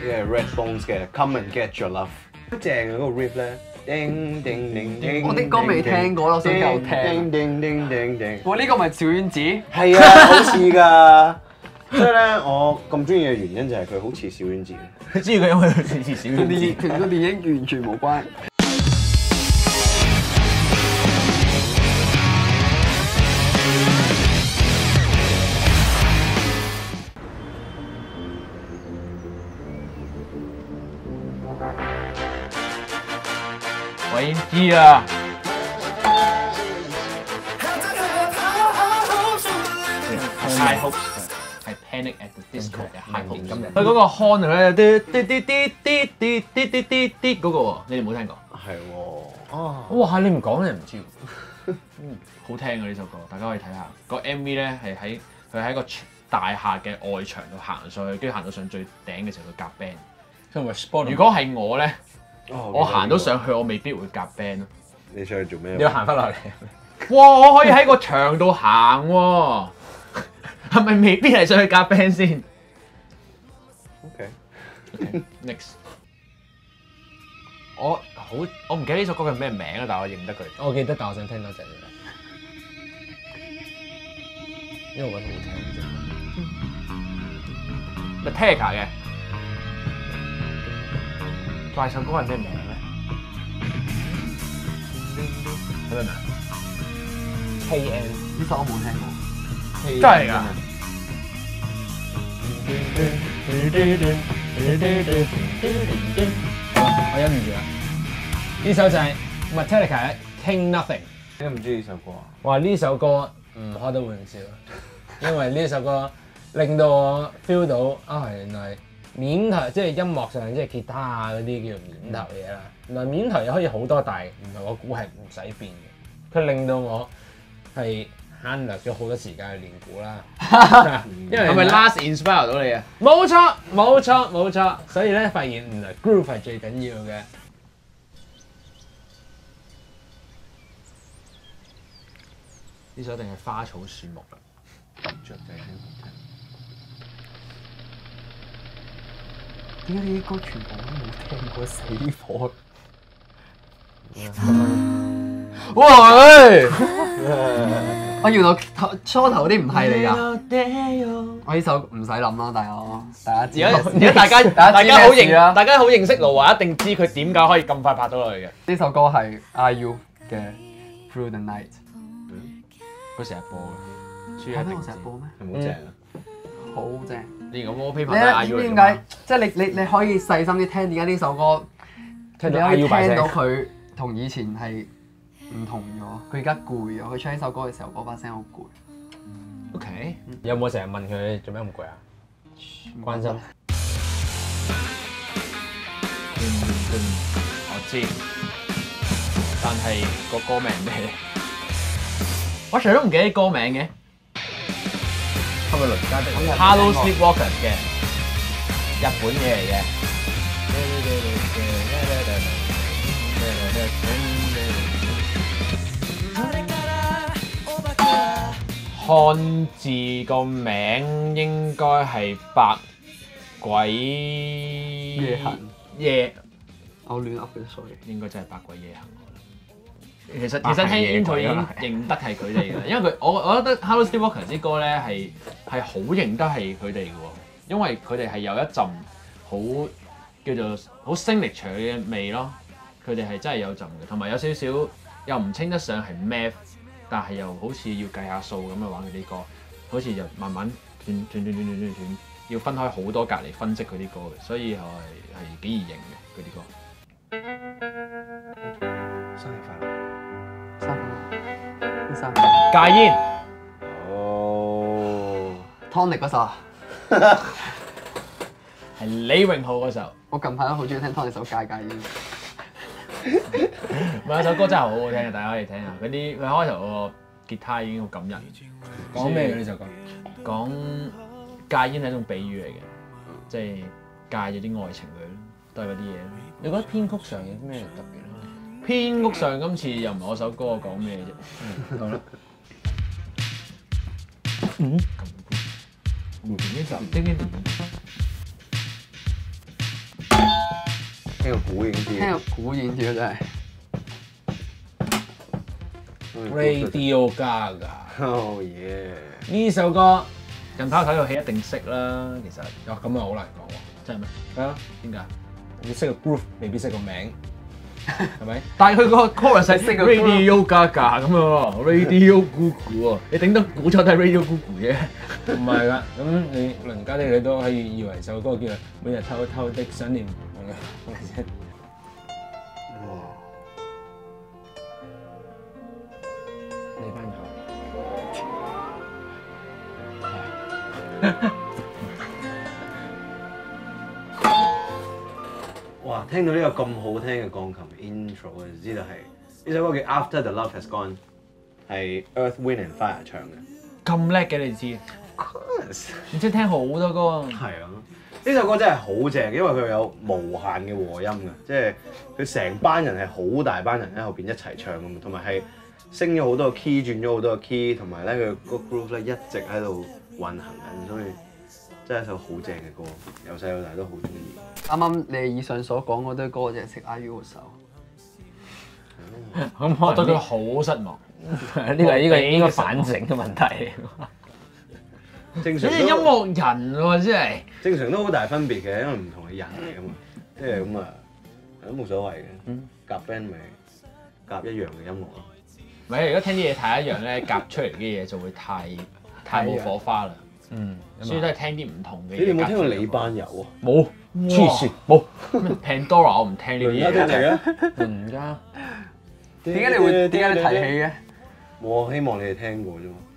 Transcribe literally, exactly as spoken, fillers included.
嘅 Redbones 嘅 Come and Get Your Love，好正啊！嗰個 riff 咧，叮叮叮叮， 我啲歌未聽過咯，想夠聽。 叮叮叮叮叮， 哇！呢個咪小丸子？ 係啊，好似㗎。所以咧，我咁中意嘅原因就係佢好似小丸子。 你知佢因為佢似小丸子， 同個電影完全冇關。 我已經知啦。High Hopes 係 Panic at the Disco 嘅 High Hopes。佢嗰個 horn 咧，啲啲啲啲啲啲啲啲啲啲嗰個喎，你哋冇聽過？ 係喎，啊！ 哇！你唔講你唔知喎。嗯，好聽啊呢首歌，大家可以睇下。個 M V 咧係喺佢喺個大廈嘅外牆度行上去，跟住行到上最頂嘅時候，佢夾 band。如果係我咧，我行到上去，我未必會夾 band 咯。 你上去做咩？ 你要行翻落嚟。哇！我可以喺個牆度行喎，係咪未必係上去夾 band 先 ？OK。 Next。我好，我唔記得呢首歌叫咩名啊，但係我認得佢。 我記得，但我想聽多陣。因為我覺得好聽。 Metallica 嘅。怪首歌係咩名咧？睇明唔明 ？K N 呢首我冇聽過。 真係㗎？ 我忍唔住啦！呢首就係 Metallica 嘅 King Nothing。 你唔中意呢首歌啊？ 哇！呢首歌唔開得玩笑，因為呢首歌令到我 feel 到啊，原來面頭即係音樂上即係吉他啊嗰啲叫面頭嘢啦。原來面頭又可以好多，但係原來我估係唔使變嘅。佢令到我係慳略咗好多時間去練鼓啦。 因為係咪 Last inspire 到你啊？ 冇錯，冇錯，冇錯。所以咧，發現原來 groove 係最緊要嘅。 呢首一定係花草樹木啦。 雀仔聽好聽。 點解呢啲歌全部都冇聽過？死火！ 喂！ 我原來初頭啲唔係嚟㗎。我呢首唔使諗啦，大佬，大家知。 而家而家大家大家好認，大家好認識盧華，一定知佢點解可以咁快拍到落去嘅。 呢首歌係 I U 嘅 Through the Night。 佢成日播嘅， 係咩？我成日播咩？ 係好正啊！ 好正。 連個 wallpaper 都你係 I 知 U 嚟㗎點解？即係你你你可以細心啲聽點解呢首歌， 聽到你可 I 以 U 把聲聽到佢同以前係唔同咗。佢而家攰咗，佢唱呢首歌嘅時候嗰把聲好攰。 OK。 有冇成日問佢做咩咁攰啊？關心。 我知，但係個歌名咩？我成日都唔記得歌名嘅。係咪鄰家的 Hello Sleepwalkers 嘅日本嘢嚟嘅。漢字個名應該係百鬼夜行夜， 我亂噏嘅，sorry。 應該真係百鬼夜行。其實其實聽 intro 已經認得係佢哋嘅，因為佢我我覺得 Hello Sleepwalkers 啲歌咧係係好認得係佢哋嘅喎，因為佢哋係有一陣好叫做好 signature嘅味咯，佢哋係真係有陣嘅，同埋有少少又唔稱得上係 math， 但係又好似要計下數咁樣玩佢啲歌，好似就慢慢斷斷斷斷斷斷斷，要分開好多格嚟分析佢啲歌嘅，所以係係幾易認嘅嗰啲歌。 生日快樂！ 三分，三分。 戒煙。 哦。 Tonic 嗰首啊， 係李榮浩嗰首。 我近排都好中意聽 Tonic 首《戒戒煙》。 唔係，首歌真係好好聽嘅，大家可以聽下。嗰啲佢開頭個吉他已經好感人。 講咩嘅呢首歌？ 講戒煙係一種比喻嚟嘅，即係戒咗啲愛情佢咯，都係嗰啲嘢咯。 你覺得編曲上有啲咩特別咧？ 編曲上今次又唔係我首歌，我講咩啫？好啦。嗯。咁呢集叮叮叮。 聽個鼓已經知。 聽個鼓已經知真係。 Radio Gaga Oh yeah！ 呢首歌近排睇套戲一定識啦，其實哦咁啊好難講喎， 真係咩？ 係啊， 點解？ 你識個 groove 未必識個名，係咪？ 但係佢個 chorus 係識個 Radio Gaga 咁樣喎，Radio Gugu 喎，你頂多估錯都係 Radio Gugu 啫。 唔係㗎，咁你鄰家啲你都可以以為首歌叫每日偷偷的想念係咪先？呢班友， 哇！聽到呢個咁好聽嘅鋼琴 intro，我就知道係呢首歌叫 After the Love Has Gone，係 Earth, Wind and Fire 唱嘅。 咁叻嘅你知？你真係聽好多歌啊！ 係啊，呢首歌真係好正，因為佢有無限嘅和音嘅，即係佢成班人係好大班人喺後邊一齊唱咁，同埋係升咗好多個 key， 轉咗好多個 key， 同埋咧佢個 groove 咧一直喺度運行緊，所以真係一首好正嘅歌，由細到大都好中意。 啱啱你以上所講嗰堆歌，我淨係識 I U 嗰首。 咁我對佢好失望。 呢個呢個應該反省嘅問題。 正常你音樂人喎，真係正常都好大分別嘅，因為唔同嘅人嚟噶嘛，即係咁啊，都冇所謂嘅。夾 band 咪夾一樣嘅音樂咯。 唔係，如果聽啲嘢太一樣咧，夾出嚟嘅嘢就會太太冇火花啦。 嗯， 所以都係聽啲唔同嘅嘢。 你哋有冇聽過李班友啊？ 冇， 黐線冇。Pandora 我唔聽呢啲而家嘢。 聽嚟嘅。 鄰家點解你會點解你提起嘅？ 我希望你哋聽過啫嘛。